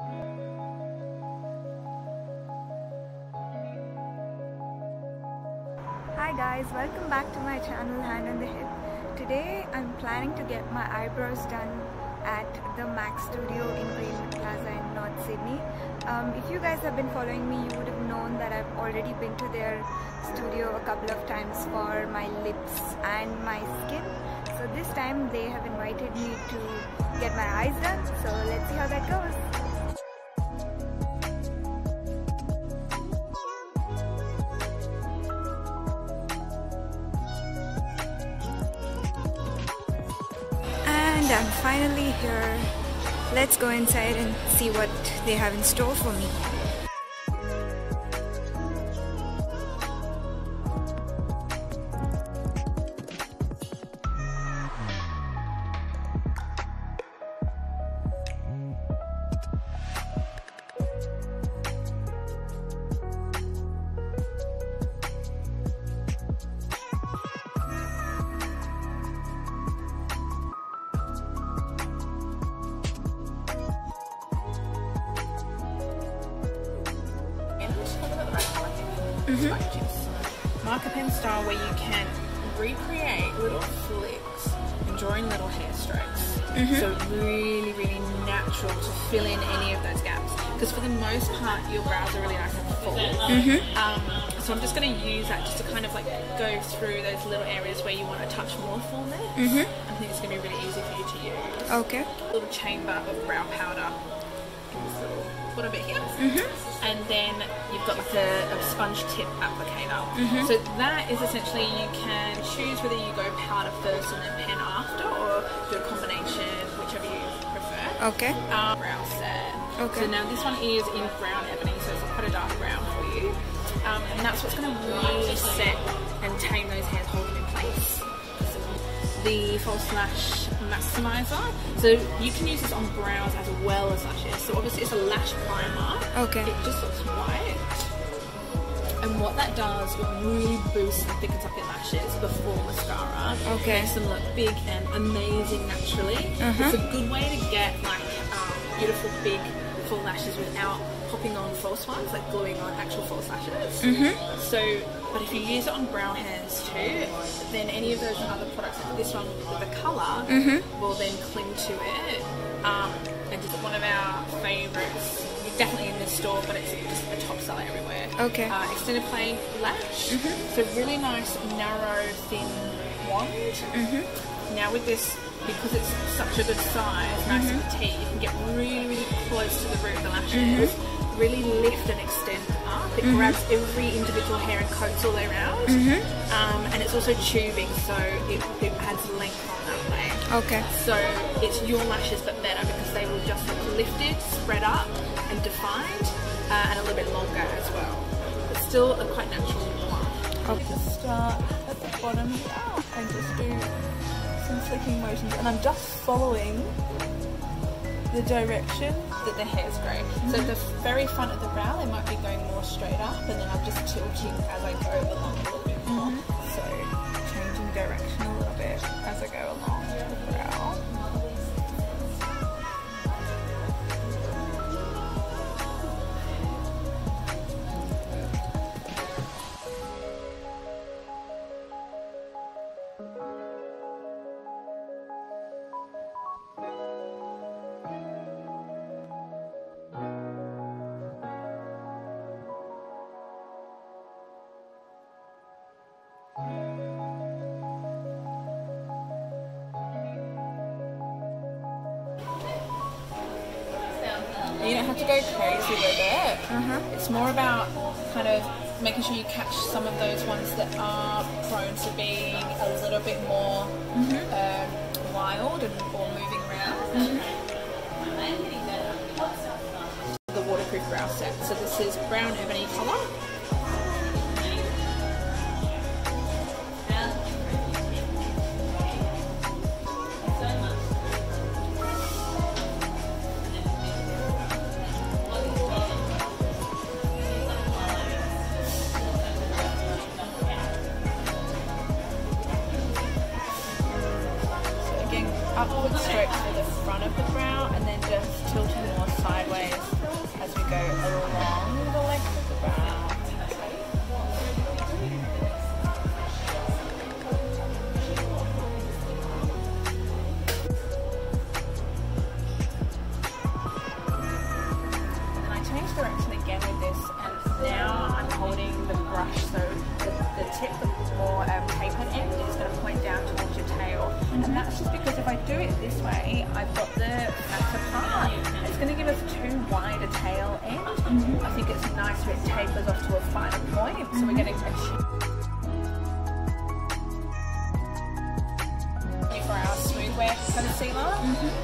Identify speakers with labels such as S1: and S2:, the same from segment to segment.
S1: Hi guys, welcome back to my channel Hand on the Hip. Today I'm planning to get my eyebrows done at the Max Studio in Greenwood Plaza in North Sydney. If you guys have been following me, you would have known that I've already been to their studio a couple of times for my lips and my skin. So this time they have invited me to get my eyes done, so let's see how that goes. And I'm finally here. Let's go inside and see what they have in store for me.
S2: Marker pen style, where you can recreate little flicks and draw in little hair strokes. So really, really natural to fill in any of those gaps. Because for the most part, your brows are really nice and full. So I'm just going to use that just to kind of like go through those little areas where you want a touch more fullness. I think it's going to be really easy for you to use.
S1: Okay.
S2: A little chamber of brow powder in this little bottom bit here. And then you've got like a sponge tip applicator. So that is essentially, you can choose whether you go powder first and then pen after, or do a combination, whichever you prefer.
S1: Okay.
S2: Brow set. Okay. So now this one is in brown ebony, so it's quite a dark brown for you. And that's what's going to really set and tame those hairs, hold them in place. The false lash maximizer, so you can use this on brows as well as lashes. So obviously it's a lash primer. Okay. It just looks white, and what that does, it really boosts and thickens up your lashes before mascara. Okay. Makes them look big and amazing naturally. It's a good way to get like beautiful big full lashes without popping on false ones, like gluing on actual false lashes. So, but if you use it on brow hairs too, then any of those other products, like this one with the colour, will then cling to it. And just one of our favourites, definitely in this store, but it's just a top seller everywhere. Okay. Extended play lash. So really nice, narrow, thin wand. Now with this, because it's such a good size, nice and petite, you can get really, really close to the root of the lashes. Really lift and extend up. It grabs every individual hair and coats all the way around. And it's also tubing, so it adds length on that way. Okay. So it's your lashes but better, because they will just look lifted, spread up and defined, and a little bit longer as well. But still a quite natural one. Okay. Just start at the bottom here and just do some flicking motions, and I'm just following the direction that the hair's growing. So the very front of the brow, they might be going more straight up, and then I'm just tilting as I go along a little bit more. So changing direction a little bit as I go along the brow. You don't have to go crazy with it. It's more about kind of making sure you catch some of those ones that are prone to being a little bit more wild and or moving around. The waterproof brow set. So this is brown ebony colour. upward strokes for the front of the brow, and then just tilting more sideways as we go along the length of the brow. And then I changed direction again with this, and now I'm holding the brush, so the tip, the more tapered end, is going to point down towards your tail. And that's just because if I do it this way, I've got the fatter part. It's going to give us too wide a tail end. I think it's nice if it tapers off to a finer point, so we're getting achieve for our smooth wear concealer.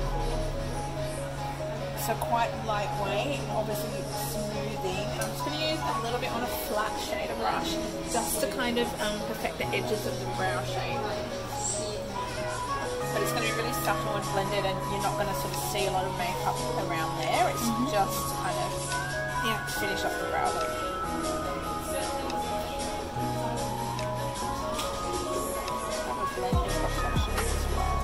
S2: So quite lightweight, obviously smoothing. I'm just going to use a little bit on a flat shader brush just to kind of perfect the edges of the brow shape. But it's going to be really subtle and blended, and you're not going to sort of see a lot of makeup around there. It's just to kind of finish off the brow look. Have a blend of the brushes as well.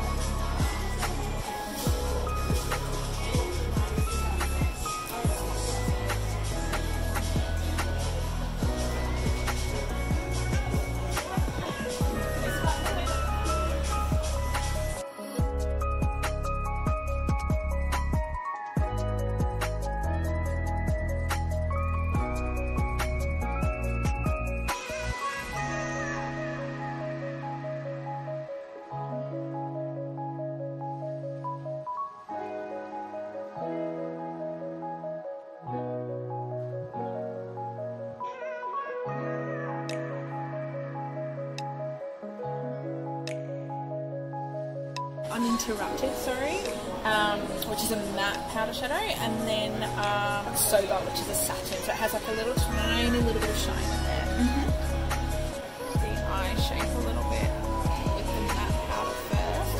S2: Uninterrupted, sorry, which is a matte powder shadow, and then Soba, which is a satin, so it has like a little tiny little bit of shine in there. The eye shape a little bit with the matte powder first.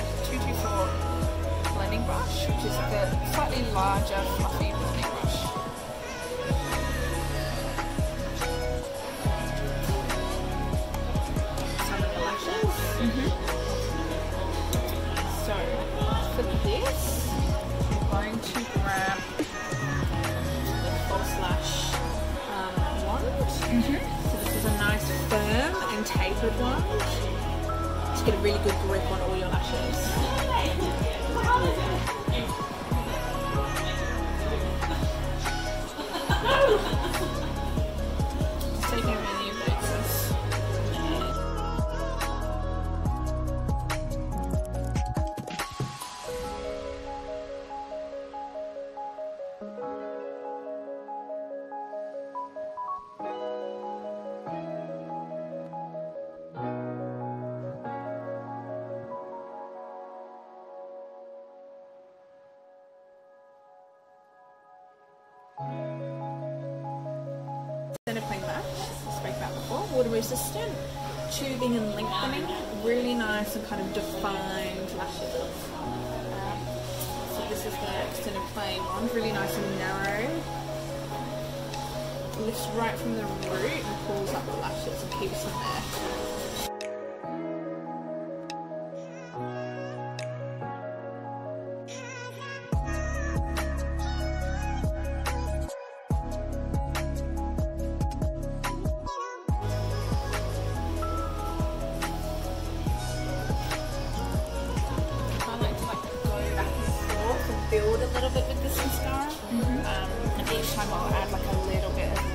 S2: 224 blending brush, which is the slightly larger, fluffy blending brush. Some of the lashes. So for this, I'm going to grab the false lash wand. So this is a nice firm and tapered wand. Just get a really good grip on all your lashes. Just taking any of the excess. Plain lash, I spoke about before, water resistant, tubing and lengthening, really nice and kind of defined lashes. So this is the extended plain one, really nice and narrow. Lifts right from the root and pulls up the lashes and keeps them there. Build a little bit with this mascara, and each time I'll add like a little bit of